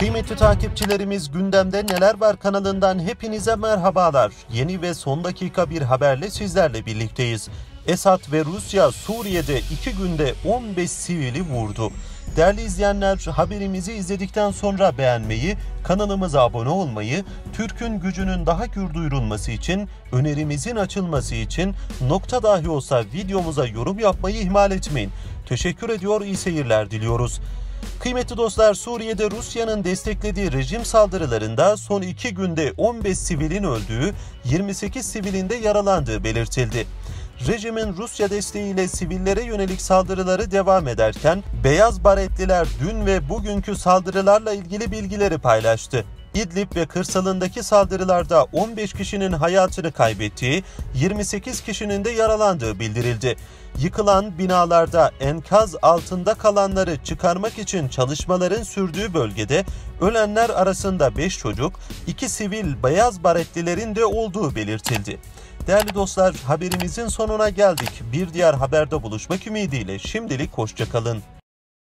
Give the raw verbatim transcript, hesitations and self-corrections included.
Kıymetli takipçilerimiz, Gündemde Neler Var kanalından hepinize merhabalar. Yeni ve son dakika bir haberle sizlerle birlikteyiz. Esad ve Rusya Suriye'de iki günde on beş sivili vurdu. Değerli izleyenler, haberimizi izledikten sonra beğenmeyi, kanalımıza abone olmayı, Türk'ün gücünün daha gür duyurulması için, önerimizin açılması için nokta dahi olsa videomuza yorum yapmayı ihmal etmeyin. Teşekkür ediyor, iyi seyirler diliyoruz. Kıymetli dostlar, Suriye'de Rusya'nın desteklediği rejim saldırılarında son iki günde on beş sivilin öldüğü, yirmi sekiz sivilin de yaralandığı belirtildi. Rejimin Rusya desteğiyle sivillere yönelik saldırıları devam ederken, Beyaz Baretliler dün ve bugünkü saldırılarla ilgili bilgileri paylaştı. İdlib ve kırsalındaki saldırılarda on beş kişinin hayatını kaybettiği, yirmi sekiz kişinin de yaralandığı bildirildi. Yıkılan binalarda enkaz altında kalanları çıkarmak için çalışmaların sürdüğü bölgede ölenler arasında beş çocuk, iki sivil Beyaz Baretlilerin de olduğu belirtildi. Değerli dostlar, haberimizin sonuna geldik. Bir diğer haberde buluşmak ümidiyle şimdilik hoşça kalın.